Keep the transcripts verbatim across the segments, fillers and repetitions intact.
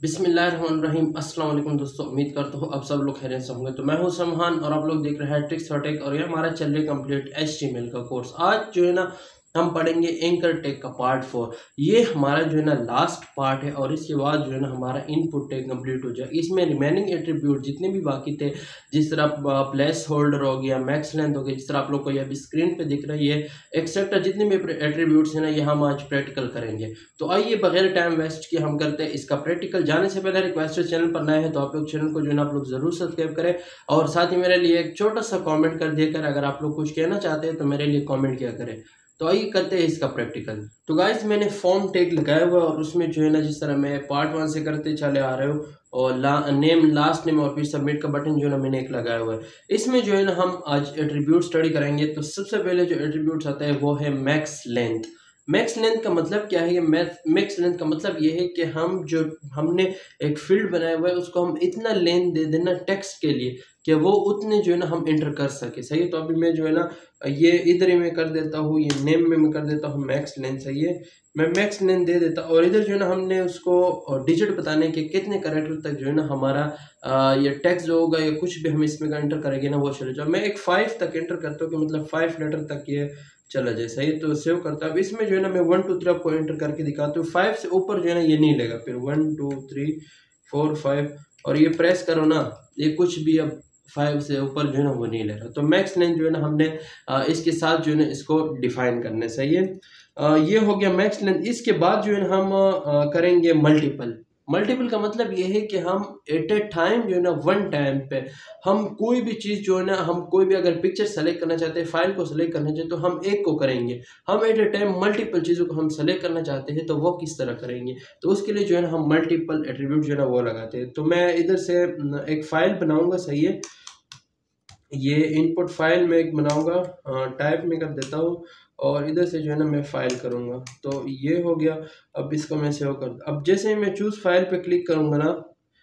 बिस्मिल्लाहिर्रहमानिर्रहीम। अस्सलाम वालेकुम दोस्तों, उम्मीद करता हूँ आप सब लोग खैरियत से होंगे। तो मैं हूँ समहान और आप लोग देख रहे हैं ट्रिक्स और टेक और ये हमारा चल रहा है complete H T M L का कोर्स। आज जो है ना हम पढ़ेंगे एंकर टेक का पार्ट फोर। ये हमारा जो है ना लास्ट पार्ट है और इसके बाद जो है ना हमारा इनपुट टेक कंप्लीट हो जाए। इसमें रिमेनिंग एट्रीब्यूट जितने भी बाकी थे, जिस तरह प्लेस होल्डर हो गया, मैक्स लेंथ हो गया, जिस तरह आप लोग को ये अभी स्क्रीन पे दिख रही है, एक्सेट्रा जितने भी एट्रीब्यूट्स हैं ना, ये हम आज प्रैक्टिकल करेंगे। तो आइए बगैर टाइम वेस्ट किए हम करते हैं इसका प्रैक्टिकल। जाने से पहले रिक्वेस्ट है, चैनल पर नए हैं तो आप लोग चैनल को जो है ना आप लोग जरूर सब्सक्राइब करें और साथ ही मेरे लिए एक छोटा सा कमेंट कर दिया कर। अगर आप लोग कुछ कहना चाहते हैं तो मेरे लिए कमेंट किया करें। तो आइए करते हैं इसका प्रैक्टिकल। तो गाइस मैंने फॉर्म टैग लगाया हुआ है और उसमें जो है ना जिस तरह मैं पार्ट वन से करते चले आ रहे हो और ला, नेम लास्ट नेम और फिर सबमिट का बटन जो है ना मैंने एक लगाया हुआ है। इसमें जो है ना हम आज एट्रीब्यूट स्टडी करेंगे। तो सबसे पहले जो एट्रीब्यूट्स आता है वो है मैक्स लेंथ। मैक्स लेंथ का मतलब क्या है? मैक्स लेंथ का मतलब ये है कि हम जो हमने एक फील्ड बनाया हुआ है उसको हम इतना लेंथ दे देना टेक्स्ट के लिए कि वो उतने जो है ना हम एंटर कर सके। सही है, तो अभी मैं जो है ना ये इधर ही मैं कर देता हूँ, ये नेम में मैं कर देता हूँ मैक्स लेंथ। सही है, मैं मैक्स लेंथ दे देता और इधर जो है ना हमने उसको डिजिट बताने के कितने कैरेक्टर तक जो है ना हमारा आ, ये टेक्स्ट जो होगा या कुछ भी हम इसमें एंटर करेंगे ना वो चले जाओ। मैं एक फाइव तक एंटर करता हूँ कि मतलब फाइव लेटर तक ये चला जाए। सही है, तो सेव करता हूँ। अब इसमें जो है ना मैं वन टू थ्री आपको एंटर करके दिखाता हूँ। फाइव से ऊपर जो है ना ये नहीं लेगा, फिर one two three four five और ये प्रेस करो ना, ये कुछ भी अब फाइव से ऊपर जो है ना वो नहीं ले रहा। तो मैक्स लेंथ जो है ना हमने आ, इसके साथ जो है ना इसको डिफाइन करने। सही है, आ, ये हो गया मैक्स लेंथ। इसके बाद जो है ना हम आ, करेंगे मल्टीपल। मल्टीपल का मतलब ये है कि हम एट ए टाइम जो है ना वन टाइम पे हम कोई भी चीज़ जो है ना हम कोई भी अगर पिक्चर सेलेक्ट करना चाहते हैं, फाइल को सेलेक्ट करना चाहते हैं तो हम एक को करेंगे। हम एट ए टाइम मल्टीपल चीज़ों को हम सेलेक्ट करना चाहते हैं तो वो किस तरह करेंगे? तो उसके लिए जो है ना हम मल्टीपल एट्रीब्यूट जो है ना वो लगाते हैं। तो मैं इधर से एक फाइल बनाऊंगा। सही है, ये इनपुट फाइल में एक बनाऊंगा, टाइप में कर देता हूँ और इधर से जो है ना मैं फाइल करूंगा। तो ये हो गया। अब इसको मैं सेव कर, अब जैसे ही मैं चूज फाइल पे क्लिक करूंगा ना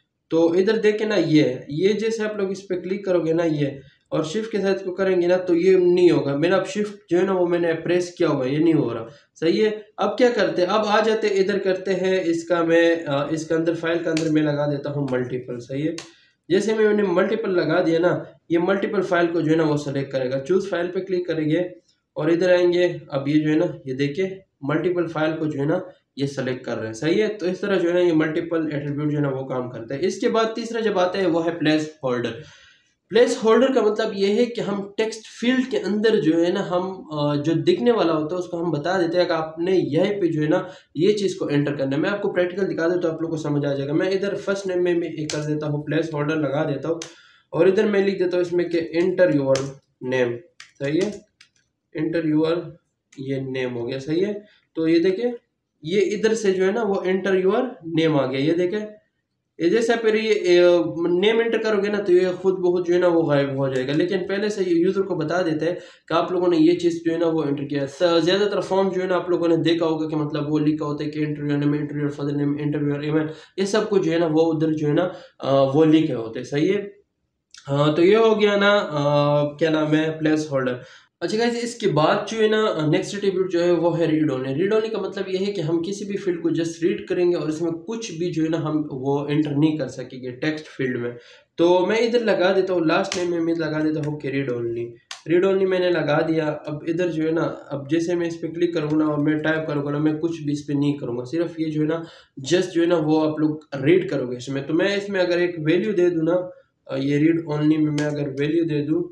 तो इधर देखे ना ये ये जैसे आप लोग इस पे क्लिक करोगे ना ये और शिफ्ट के साथ इसको करेंगे ना तो ये नहीं होगा। मैंने अब शिफ्ट जो है ना वो मैंने प्रेस किया हुआ, ये नहीं हो रहा। सही है, अब क्या करते हैं, अब आ जाते इधर करते हैं इसका मैं इसके अंदर फाइल के अंदर मैं लगा देता हूँ मल्टीपल। सही है, जैसे मैं मैंने मल्टीपल लगा दिया ना, ये मल्टीपल फाइल को जो है ना वो सेलेक्ट करेगा। चूज फाइल पे क्लिक करेंगे और इधर आएंगे। अब ये जो है ना ये देखिए मल्टीपल फाइल को जो है ना ये सेलेक्ट कर रहे हैं। सही है, तो इस तरह जो है ना ये मल्टीपल एट्रीब्यूट जो है ना वो काम करता है। इसके बाद तीसरा जब आता है वो है प्लेस होल्डर। प्लेस होल्डर का मतलब ये है कि हम टेक्स्ट फील्ड के अंदर जो है ना हम जो दिखने वाला होता है उसको हम बता देते हैं कि आपने यहीं पे जो है ना ये चीज़ को एंटर करना है। मैं आपको प्रैक्टिकल दिखा दूँ तो आप लोग को समझ आ जाएगा। मैं इधर फर्स्ट नेम में मैं कर देता हूँ, प्लेस होल्डर लगा देता हूँ और इधर मैं लिख देता हूँ इसमें कि एंटर योर नेम। सही है, एंटर योर ये नेम हो गया। सही है, तो ये देखे ये इधर से जो है ना वो एंटर योर नेम आ गया। ये देखे ये जैसे फिर ये नेम एंटर करोगे ना तो ये खुद बहुत जो है ना वो गायब हो जाएगा। लेकिन पहले से ये यूजर को बता देते हैं कि आप लोगों ने ये चीज़ जो है ना वो एंटर किया है। ज्यादातर फॉर्म जो है ना आप लोगों ने देखा होगा कि मतलब वो लिखा होता है कि interview name, interview father name, interview email, ये सब कुछ जो है ना वो उधर जो है ना वो लिखे होते हैं। सही है, हाँ तो ये हो गया ना आ, क्या नाम है प्लेस होल्डर। अच्छा गाइस, इसके बाद जो है ना नेक्स्ट एट्रीब्यूट जो है वो है रीड ओनली। रीड ओनली का मतलब ये है कि हम किसी भी फील्ड को जस्ट रीड करेंगे और इसमें कुछ भी जो है ना हम वो एंटर नहीं कर सकेंगे टेक्स्ट फील्ड में। तो मैं इधर लगा देता हूँ लास्ट नेम में मैं लगा देता हूँ कि रीड ओनली। रीड ओनली मैंने लगा दिया। अब इधर जो है ना अब जैसे मैं इस पर क्लिक करूँगा ना और मैं टाइप करूँगा ना, मैं कुछ भी इस पर नहीं करूँगा, सिर्फ ये जो है ना जस्ट जो है ना वो आप लोग रीड करोगे इसमें। तो मैं इसमें अगर एक वैल्यू दे दूँ ना, ये रीड ओनली में मैं अगर वैल्यू दे दूँ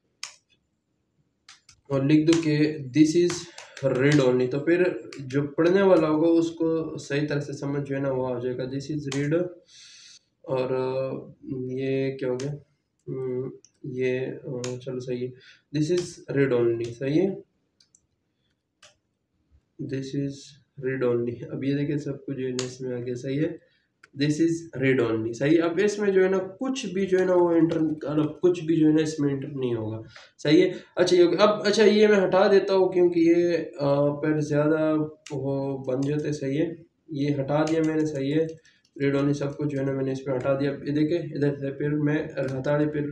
और लिख दूँ कि दिस इज रीड ओनली, तो फिर जो पढ़ने वाला होगा उसको सही तरह से समझ जो है ना वो आ जाएगा। दिस इज रीड और ये क्या हो गया, ये चलो सही है, दिस इज रीड ओनली। सही है, दिस इज रीड ओनली। अब ये देखिए सब कुछ जो है इसमें आ गया। सही है, दिस इज रीड ओनली। सही, अब इसमें जो है ना कुछ भी जो है ना वो एंटर मतलब कुछ भी जो है ना इसमें एंटर नहीं होगा। सही है, अच्छा ये अब अच्छा ये मैं हटा देता हूँ क्योंकि ये पर ज़्यादा वो बन जाते। सही है, ये हटा दिया मैंने। सही है, रीड ओनली सब कुछ जो है ना मैंने इसमें हटा दिया। ये देखे इधर से फिर मैं हटा दे, फिर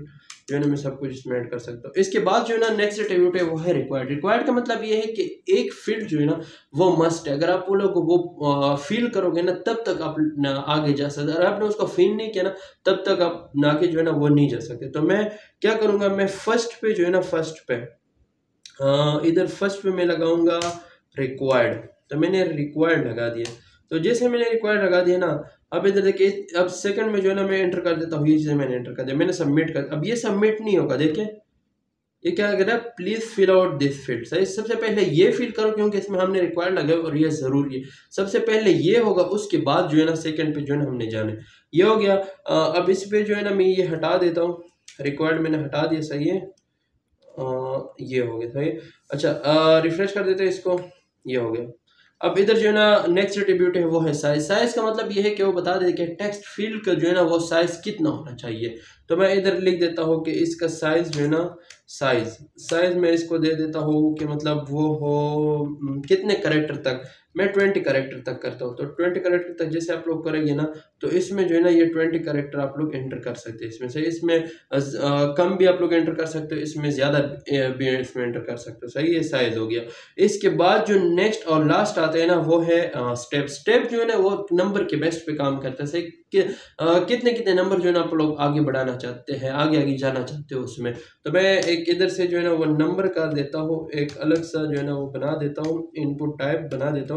जो है ना मैं सब कुछ इसमें ऐड कर सकता हूँ। इसके बाद जो है ना नेक्स्ट एट्रीब्यूट है वो है रिक्वायर्ड। रिक्वायर्ड का मतलब ये है कि एक फील्ड जो है ना वो मस्ट है, अगर आप वो लोग वो फील करोगे ना तब तक आप ना आगे जा सकते, अगर आपने उसको फील नहीं किया ना तब तक आप ना के जो है ना वो नहीं जा सकते। तो मैं क्या करूँगा, मैं फर्स्ट पे जो है ना फर्स्ट पे इधर फर्स्ट पे मैं लगाऊंगा रिक्वायर्ड। तो मैंने रिक्वायर्ड लगा दिया। तो जैसे मैंने रिक्वायर्ड लगा दिया ना, अब इधर देखिए अब सेकंड में जो है ना मैं एंटर कर देता हूँ, ये चीज़ें मैंने एंटर कर दिया, मैंने सबमिट कर। अब ये सबमिट नहीं होगा, देखिए ये क्या कह रहा है, please fill out this field. सही, सबसे पहले ये फिल करो क्योंकि इसमें हमने रिक्वायर्ड लगा और ये जरूरी है। सबसे पहले ये होगा, उसके बाद जो है ना सेकंड पे जो है ना हमने जाने। ये हो गया। अब इस पे जो है ना मैं ये हटा देता हूँ, रिक्वायर्ड मैंने हटा दिया। सही है, आ, ये हो गया। सही, अच्छा रिफ्रेश कर देते हैं इसको, ये हो गया। अब इधर जो है ना नेक्स्ट एट्रीब्यूट है वो है साइज। साइज का मतलब ये है कि वो बता दे कि टेक्स्ट फील्ड का जो है ना वो साइज कितना होना चाहिए। तो मैं इधर लिख देता हूँ कि इसका साइज जो है ना साइज साइज मैं इसको दे देता हूँ कि मतलब वो हो कितने करेक्टर तक, मैं ट्वेंटी करेक्टर तक करता हूँ। तो ट्वेंटी करेक्टर तक जैसे आप लोग करेंगे ना तो इसमें जो है ना ये ट्वेंटी करेक्टर आप लोग एंटर कर सकते हैं इसमें से। इसमें आ, कम भी आप लोग एंटर कर सकते हो, इसमें ज़्यादा भी इसमें एंटर कर सकते हो। सही, ये साइज हो गया। इसके बाद जो नेक्स्ट और लास्ट आता है ना वो है स्टेप। स्टेप जो है ना वो नंबर के बेस्ट पे काम करता है। सही कि, आ, कितने कितने नंबर जो है ना आप लोग आगे बढ़ाना चाहते हैं, आगे आगे जाना चाहते हो उसमें। तो मैं एक इधर से जो है ना वो नंबर कर देता हूँ, एक अलग सा जो है ना वो बना देता हूँ, इनपुट टाइप बना देता हूँ।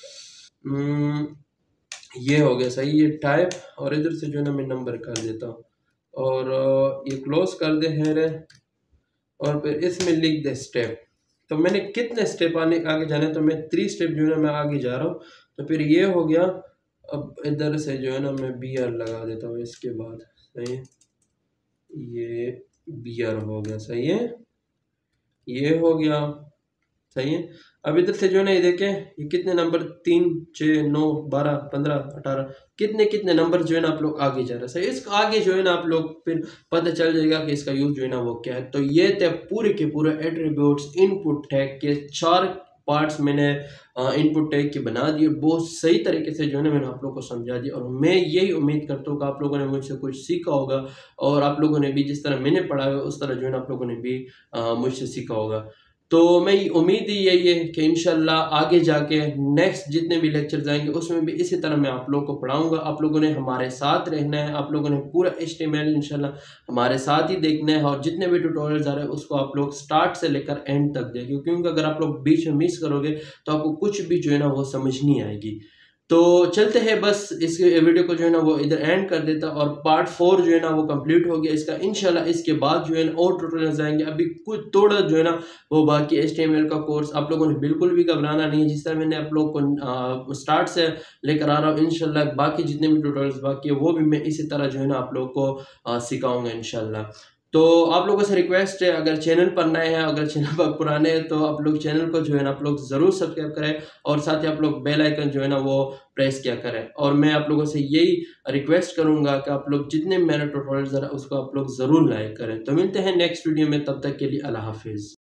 ये हो गया। सही, ये टाइप, और इधर से जो है ना मैं नंबर कर देता हूँ और ये क्लोज कर दे है, और फिर इसमें लिख दे स्टेप। तो मैंने कितने स्टेप आने आगे जाने, तो मैं थ्री स्टेप जो है ना मैं आगे जा रहा हूँ। तो फिर ये हो गया। अब इधर से जो है ना मैं बी आर लगा देता हूँ इसके बाद। सही है, ये बी आर हो गया। सही है, ये हो गया। सही है। अब इधर से जो है ना ये देखें ये कितने नंबर, तीन छः नौ बारह पंद्रह अठारह, कितने कितने नंबर जो है ना आप लोग आगे जा रहे हैं। सही, इसका आगे जो है ना आप लोग फिर पता चल जाएगा कि इसका यूज जो है ना वो क्या है। तो ये थे पूरे के पूरे एट्रीब्यूट्स इनपुट टैग के चार पार्ट्स मैंने इनपुट टैग के बना दिए। बहुत सही तरीके से जो है ना मैंने आप लोगों को समझा दिया, और मैं यही उम्मीद करता हूँ कि आप लोगों ने मुझसे कुछ सीखा होगा, और आप लोगों ने भी जिस तरह मैंने पढ़ा है उस तरह जो है ना आप लोगों ने भी मुझसे सीखा होगा। तो मैं उम्मीद ही यही है कि इंशाल्लाह आगे जाके नेक्स्ट जितने भी लेक्चर आएंगे उसमें भी इसी तरह मैं आप लोगों को पढ़ाऊंगा। आप लोगों ने हमारे साथ रहना है, आप लोगों ने पूरा एच टी एम एल इंशाल्लाह हमारे साथ ही देखना है, और जितने भी ट्यूटोरियल्स आ रहे हैं उसको आप लोग स्टार्ट से लेकर एंड तक देखें, क्योंकि अगर आप लोग बीच में मिस करोगे तो आपको कुछ भी जो है ना वो समझ नहीं आएगी। तो चलते हैं, बस इस वीडियो को जो है ना वो इधर एंड कर देता, और पार्ट फोर जो है ना वो कंप्लीट हो गया इसका इंशाल्लाह। इसके बाद जो है ना और ट्यूटोरियल्स आएंगे। अभी कुछ थोड़ा जो है ना वो बाकी एच टी एम एल का कोर्स आप लोगों ने बिल्कुल भी घबराना नहीं है। जिस तरह मैंने आप लोग को स्टार्ट से लेकर आ रहा हूँ इंशाल्लाह, बाकी जितने भी ट्यूटोरियल्स बाकी है वो भी मैं इसी तरह जो है ना आप लोग को सिखाऊंगा इंशाल्लाह। तो आप लोगों से रिक्वेस्ट है, अगर चैनल पर नए हैं, अगर चैनल पर पुराने हैं, तो आप लोग चैनल को जो है ना आप लोग ज़रूर सब्सक्राइब करें, और साथ ही आप लोग बेल आइकन जो है ना वो प्रेस किया करें। और मैं आप लोगों से यही रिक्वेस्ट करूंगा कि आप लोग जितने मेरे ट्यूटोरियल्स हैं उसको आप लोग ज़रूर लाइक करें। तो मिलते हैं नेक्स्ट वीडियो में, तब तक के लिए अल्लाह हाफिज़।